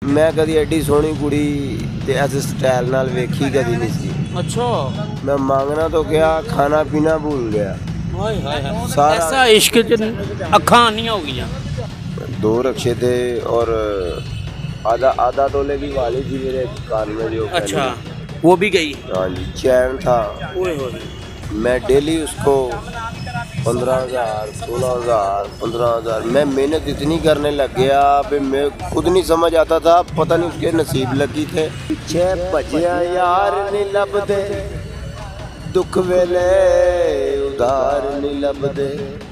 मैं कभी एडी सोहनी कुड़ी ते ऐसे स्टाइल नाल वेखी कभी नहीं सी। अच्छा, मैं मांगना तो क्या, खाना पीना भूल गया। हाय हाय हाय, सारा ऐसा इश्क च अखां नहीं हो गई। 2 रक्शे थे और आधा तोले की वाली थी मेरे कान में जो। अच्छा, वो भी गई। हाँ जी, चैन था। ओए होए, मैं डेली उसको 15,000 16,000 15,000 मैं मेहनत इतनी करने लग गया भी मैं खुद नहीं समझ आता था, पता नहीं उसके नसीब लगी थे। पीछे भजिया यार नहीं लभदे, दुख वेले उधार नहीं लभदे,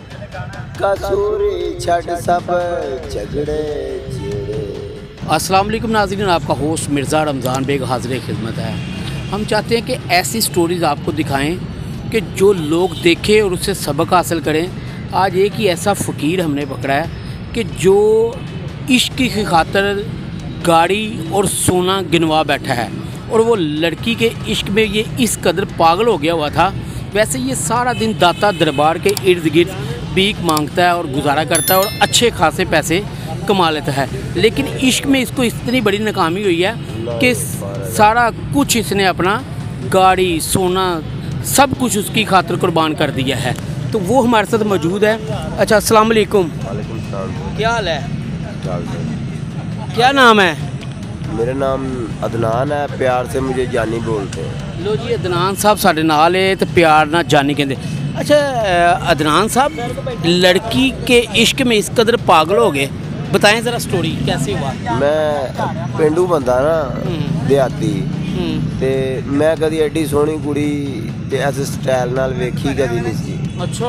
कसूरी छड़ सब झगड़े छेड़े। अस्सलाम वालेकुम नाज़रीन, आपका होस्ट मिर्ज़ा रमज़ान बेग हाज़िर खिदमत है। हम चाहते हैं कि ऐसी स्टोरीज़ आपको दिखाएं कि जो लोग देखें और उससे सबक हासिल करें। आज एक ही ऐसा फ़कीर हमने पकड़ा है कि जो इश्क की खातिर गाड़ी और सोना गिनवा बैठा है और वो लड़की के इश्क में ये इस कदर पागल हो गया हुआ था। वैसे ये सारा दिन दाता दरबार के इर्द गिर्द भीख मांगता है और गुजारा करता है और अच्छे खासे पैसे कमा लेता है, लेकिन इश्क में इसको इतनी बड़ी नाकामी हुई है कि सारा कुछ इसने अपना गाड़ी सोना सब कुछ उसकी खातिर कुर्बान कर दिया है। तो वो हमारे साथ मौजूद है। अच्छा, अस्सलाम वालेकुम। वालेकुम सलाम। क्या हाल है? चाल सर। क्या नाम है? मेरा नाम अदनान है, प्यार से मुझे जानी बोलते हैं। लो जी, अदनान साहब साढ़े नाल है तो प्यार ना जानी कहते। अच्छा अदनान साहब, लड़की के इश्क में इस कदर पागल हो गए, बताएं ज़रा स्टोरी कैसे हुआ। मैं पेंडू बंदा ना, देहाती, ते मैं कभी एडी सोहनी कुड़ी ते ऐसे स्टाइल नाल वेखी कभी नहीं सी। अच्छा,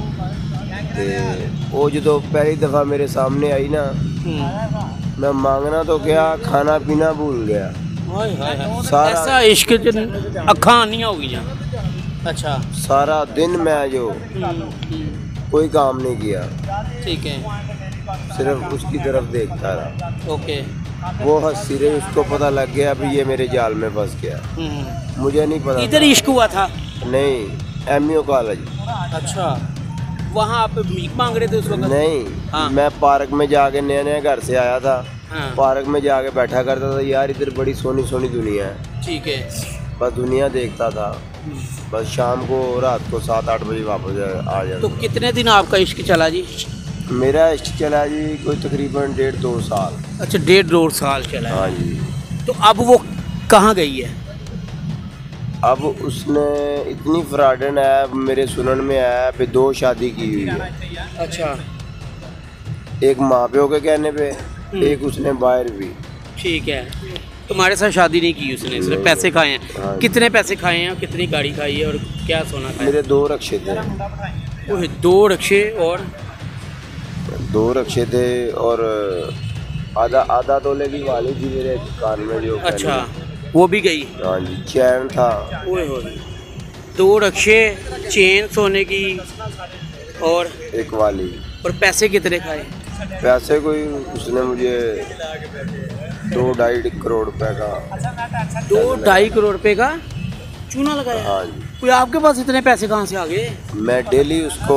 ते वो जो पहली दफ़ा मेरे सामने आई ना, मैं मांगना तो क्या, खाना पीना भूल गया। हाय हाय हाय, सारा ऐसा इश्क च अखां नहीं हो गई। अच्छा, सारा दिन मैं जो कोई काम नहीं किया, ठीक है, सिर्फ उसकी तरफ देखता रहा। ओके। वो हंसी रही, उसको पता लग गया अभी ये मेरे जाल में फंस गया। मुझे नहीं पता इधर इश्क हुआ था? नहीं, एमयू कॉलेज। अच्छा, वहाँ आप भीख मांग रहे थे उस वक्त? नहीं, हाँ। मैं पार्क में जाके नया घर से आया था। हाँ। पार्क में जाके बैठा करता था, यार इधर बड़ी सोनी सोनी दुनिया है। ठीक है। बस दुनिया देखता था, बस शाम को रात को 7-8 बजे वापस आ जाता। तो कितने दिन आपका इश्क चला जी? मेरा इश्क चला जी कोई तकरीबन 1.5-2 साल। अच्छा, 1.5-2 साल चला है। हाँ जी। तो अब वो कहाँ गई है? अब उसने इतनी फ्रॉडन है, मेरे सुनन में आया कि 2 शादी की हुई है। अच्छा, एक माँ प्यो के कहने पे, एक उसने बाहर भी। ठीक है। तुम्हारे साथ शादी नहीं की उसने, सिर्फ पैसे खाए हैं? हाँ। कितने पैसे खाए हैं, कितनी गाड़ी खाई है और क्या सोना खाया? मेरे 2 रक्शे थे। वो 2 रक्शे और 2 रक्शे थे और आधा तोले की वाली थी मेरे कान में जो। अच्छा, वो भी गई? हाँ जी, चैन था। ओए होए, 2 रक्शे, चेन सोने की और एक वाली। और पैसे कितने खाए? पैसे कोई उसने मुझे 2-2.5 करोड़ रुपए का। 2-2.5 करोड़ रुपए का चूना लगाया? हाँ जी। कोई आपके पास इतने पैसे कहाँ से आ गए? मैं डेली उसको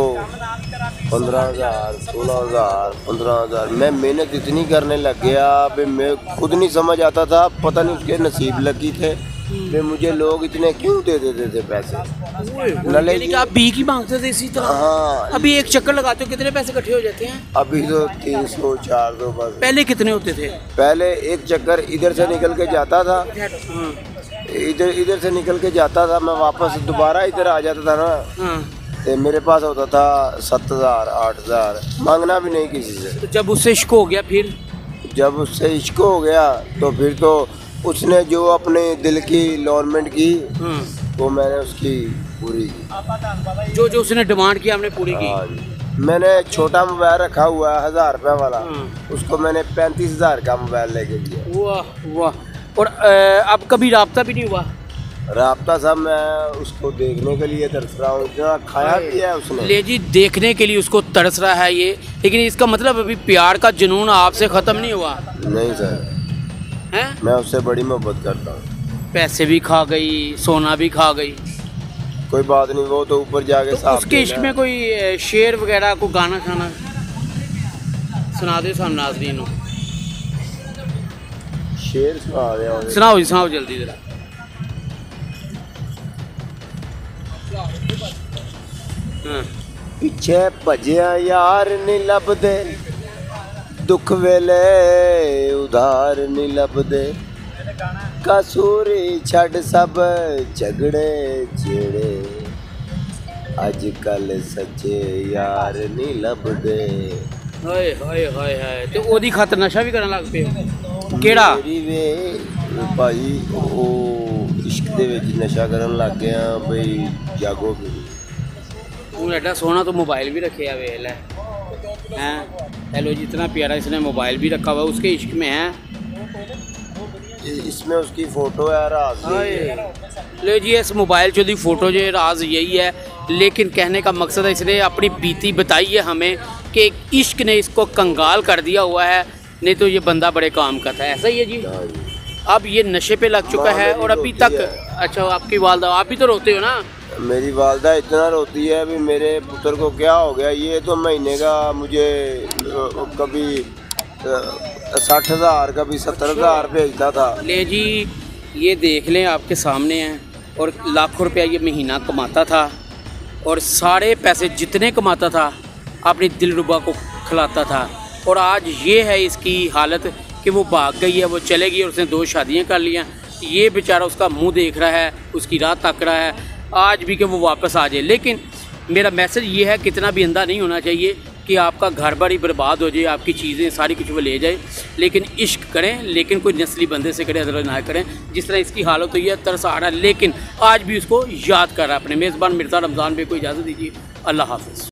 15,000 16,000 15,000 मैं मेहनत इतनी करने लग गया भी मैं खुद नहीं समझ आता था, पता नहीं उसके नसीब लगी थे भी मुझे लोग इतने क्यों दे देते थे पैसे। यानी कि आप भीख ही मांगते थे इसी तरह? हाँ। अभी एक चक्कर लगाते हो कितने पैसे इकट्ठे हो जाते हैं? अभी तो 300-400 बस। पहले कितने होते थे? पहले एक चक्कर इधर से निकल के जाता था, हाँ। इधर से निकल के जाता था, मैं वापस दोबारा इधर आ जाता था ना। हाँ। तो मेरे पास होता था 7,000 8,000, मांगना भी नहीं किसी से। तो जब उससे इश्क हो गया फिर? जब उससे इश्क हो गया तो फिर तो उसने जो अपने दिल की लॉन्मेंट की, वो मैंने उसकी पूरी की। जो जो उसने डिमांड किया हमने पूरी की। हाँ जी। मैंने छोटा मोबाइल रखा हुआ है 1,000 रुपये वाला, उसको मैंने 35,000 का मोबाइल लेके दिया। वाह वाह। और अब कभी राब्ता भी नहीं हुआ? राब्ता साहब मैं उसको देखने के लिए तरस रहा हूँ, इतना खाया पिया है उसने। ले जी, देखने के लिए उसको तरस रहा है ये, लेकिन इसका मतलब अभी प्यार का जुनून आपसे ख़त्म नहीं हुआ? नहीं सर, हैं? मैं उससे बड़ी मोहब्बत करता हूँ। पैसे भी खा गई, सोना भी खा गई। कोई बात नहीं, वो तो ऊपर जाके तो साफ उसके इश्क देना। में कोई शेर वगैरह को गाना खाना सुना दे सामने नाज़रीन। शेर सुना दिया सुनाओ जी, सुनाओ जल्दी जरा। पिछे भजिया यार नहीं लभदे, दुख वेले उधार नहीं लभदे, कसूरी छड़ सब झगड़े छेड़े, अजकल सच्चे यार नहीं लभदे। हाय हाय हाय हाय, ते ओदी खातर नशा भी करन लग पे केड़ा? मेरी वे भाई ओ इश्क दे विच नशा करन लग गया बई जागो भी। तू एडा सोना तो मोबाइल भी रखे है, वेल है हैं। हेलो जी, इतना प्यारा इसने मोबाइल भी रखा हुआ है, उसके इश्क में है। इसमें उसकी फोटो है राज। ले जी, इस मोबाइल चो दी फोटो जो राज यही है, लेकिन कहने का मकसद है इसने अपनी बीती बताई है हमें कि इश्क ने इसको कंगाल कर दिया हुआ है, नहीं तो ये बंदा बड़े काम का था। ऐसा ही है जी। अब ये नशे पे लग चुका है और अभी तक। अच्छा, आपकी वालदा, आप भी तो रोते हो ना? मेरी वालदा इतना रोती है भी मेरे पुत्र को क्या हो गया। ये तो महीने का मुझे कभी 60,000 कभी 70,000 भेजता था। ले जी, ये देख लें, आपके सामने हैं, और लाखों रुपया ये महीना कमाता था, और सारे पैसे जितने कमाता था अपनी दिलरुबा को खिलाता था। और आज ये है इसकी हालत कि वो भाग गई है, वो चले गई और उसने 2 शादियाँ कर लियाँ। ये बेचारा उसका मुंह देख रहा है, उसकी राह तक रहा है आज भी कि वो वापस आ जाए। लेकिन मेरा मैसेज ये है, कितना भी अंधा नहीं होना चाहिए कि आपका घर बार ही बर्बाद हो जाए, आपकी चीज़ें सारी कुछ वो ले जाए। लेकिन इश्क करें, लेकिन कोई नस्ली बंदे से करें, अदर ना करें। जिस तरह इसकी हालत हुई है, तरस आ रहा है, लेकिन आज भी उसको याद कर रहा है। अपने मेज़बान मिर्ज़ा रमज़ान भाई को इजाज़त दीजिए। अल्लाह हाफ़िज़।